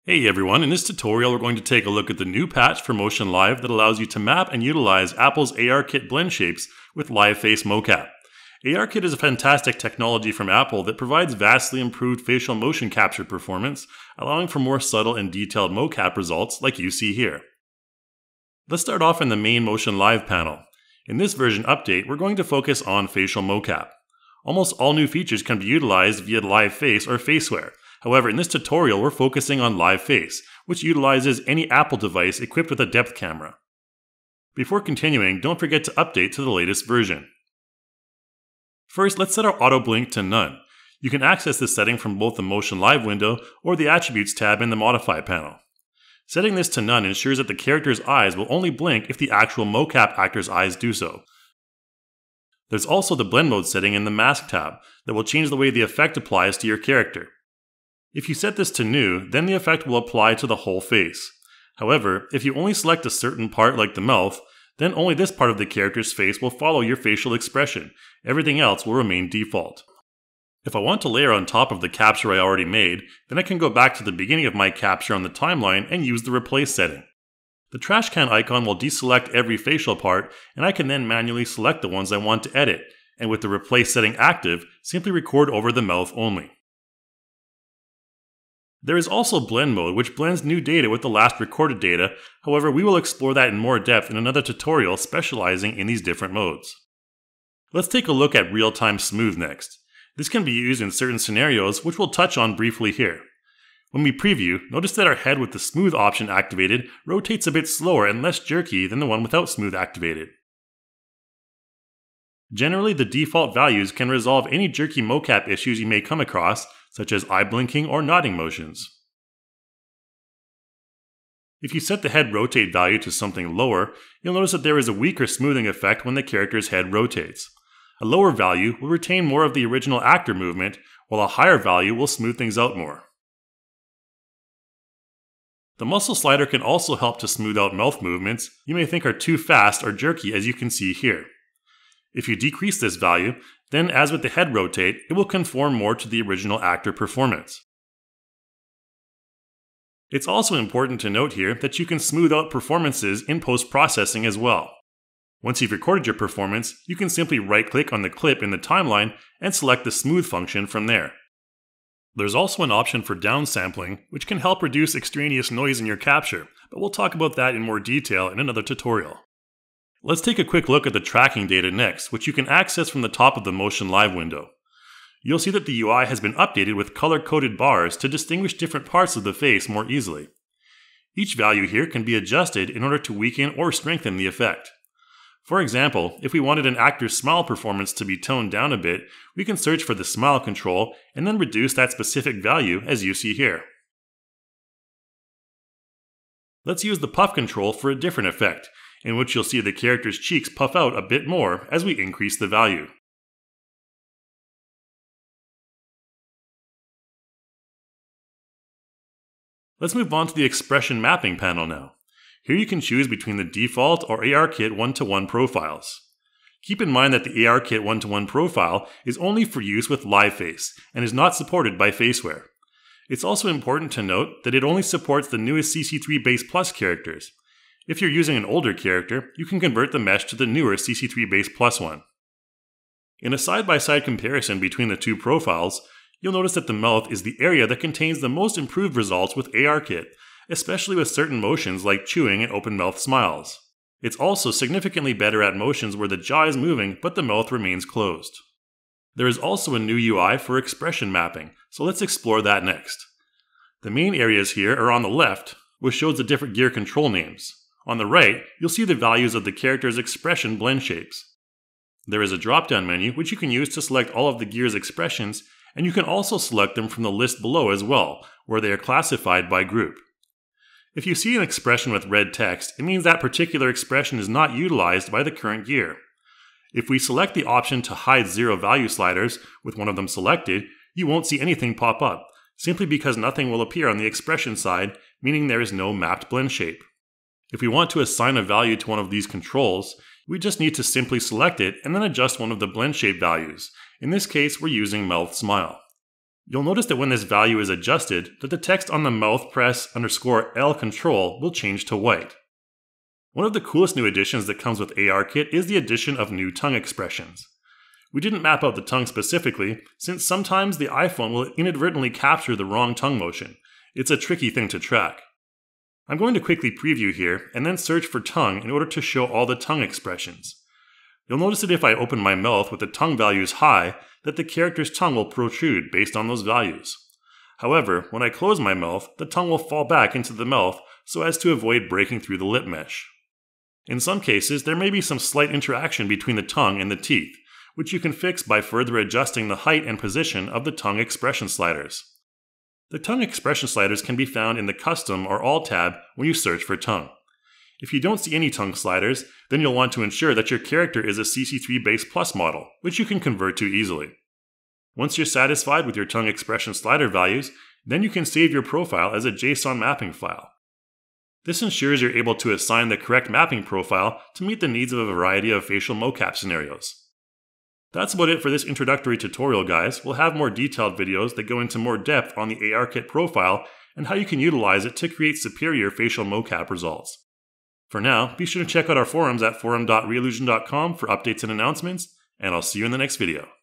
Hey everyone, in this tutorial we're going to take a look at the new patch for Motion Live that allows you to map and utilize Apple's ARKit blend shapes with live face mocap. ARKit is a fantastic technology from Apple that provides vastly improved facial motion capture performance, allowing for more subtle and detailed mocap results like you see here. Let's start off in the main Motion Live panel. In this version update, we're going to focus on facial mocap. Almost all new features can be utilized via live face or faceware. However, in this tutorial, we're focusing on live face, which utilizes any Apple device equipped with a depth camera. Before continuing, don't forget to update to the latest version. First, let's set our auto blink to none. You can access this setting from both the Motion Live window or the Attributes tab in the Modify panel. Setting this to none ensures that the character's eyes will only blink if the actual mocap actor's eyes do so. There's also the blend mode setting in the Mask tab that will change the way the effect applies to your character. If you set this to new, then the effect will apply to the whole face. However, if you only select a certain part like the mouth, then only this part of the character's face will follow your facial expression. Everything else will remain default. If I want to layer on top of the capture I already made, then I can go back to the beginning of my capture on the timeline and use the replace setting. The trash can icon will deselect every facial part, and I can then manually select the ones I want to edit, and with the replace setting active, simply record over the mouth only. There is also blend mode, which blends new data with the last recorded data. However, we will explore that in more depth in another tutorial specializing in these different modes. Let's take a look at real-time smooth next. This can be used in certain scenarios, which we'll touch on briefly here. When we preview, notice that our head with the smooth option activated rotates a bit slower and less jerky than the one without smooth activated. Generally, the default values can resolve any jerky mocap issues you may come across, such as eye blinking or nodding motions. If you set the head rotate value to something lower, you'll notice that there is a weaker smoothing effect when the character's head rotates. A lower value will retain more of the original actor movement, while a higher value will smooth things out more. The muscle slider can also help to smooth out mouth movements you may think are too fast or jerky, as you can see here. If you decrease this value, then as with the head rotate, it will conform more to the original actor performance. It's also important to note here that you can smooth out performances in post-processing as well. Once you've recorded your performance, you can simply right-click on the clip in the timeline and select the smooth function from there. There's also an option for downsampling, which can help reduce extraneous noise in your capture, but we'll talk about that in more detail in another tutorial. Let's take a quick look at the tracking data next, which you can access from the top of the Motion Live window. You'll see that the UI has been updated with color-coded bars to distinguish different parts of the face more easily. Each value here can be adjusted in order to weaken or strengthen the effect. For example, if we wanted an actor's smile performance to be toned down a bit, we can search for the smile control and then reduce that specific value as you see here. Let's use the puff control for a different effect, in which you'll see the character's cheeks puff out a bit more as we increase the value. Let's move on to the expression mapping panel now. Here you can choose between the default or ARKit 1-to-1 profiles. Keep in mind that the ARKit 1-to-1 profile is only for use with live face and is not supported by faceware. It's also important to note that it only supports the newest CC3 Base Plus characters. If you're using an older character, you can convert the mesh to the newer CC3 Base Plus one. In a side-by-side comparison between the two profiles, you'll notice that the mouth is the area that contains the most improved results with ARKit, especially with certain motions like chewing and open-mouth smiles. It's also significantly better at motions where the jaw is moving but the mouth remains closed. There is also a new UI for expression mapping, so let's explore that next. The main areas here are on the left, which shows the different gear control names. On the right, you'll see the values of the character's expression blend shapes. There is a drop-down menu which you can use to select all of the gear's expressions, and you can also select them from the list below as well, where they are classified by group. If you see an expression with red text, it means that particular expression is not utilized by the current gear. If we select the option to hide zero value sliders with one of them selected, you won't see anything pop up, simply because nothing will appear on the expression side, meaning there is no mapped blend shape. If we want to assign a value to one of these controls, we just need to simply select it and then adjust one of the blend shape values. In this case, we're using mouth smile. You'll notice that when this value is adjusted, that the text on the mouth press _L control will change to white. One of the coolest new additions that comes with ARKit is the addition of new tongue expressions. We didn't map out the tongue specifically, since sometimes the iPhone will inadvertently capture the wrong tongue motion. It's a tricky thing to track. I'm going to quickly preview here, and then search for tongue in order to show all the tongue expressions. You'll notice that if I open my mouth with the tongue values high, that the character's tongue will protrude based on those values. However, when I close my mouth, the tongue will fall back into the mouth so as to avoid breaking through the lip mesh. In some cases, there may be some slight interaction between the tongue and the teeth, which you can fix by further adjusting the height and position of the tongue expression sliders. The tongue expression sliders can be found in the Custom or All tab when you search for tongue. If you don't see any tongue sliders, then you'll want to ensure that your character is a CC3 Base Plus model, which you can convert to easily. Once you're satisfied with your tongue expression slider values, then you can save your profile as a JSON mapping file. This ensures you're able to assign the correct mapping profile to meet the needs of a variety of facial mocap scenarios. That's about it for this introductory tutorial, guys. We'll have more detailed videos that go into more depth on the ARKit profile and how you can utilize it to create superior facial mocap results. For now, be sure to check out our forums at forum.reallusion.com for updates and announcements, and I'll see you in the next video.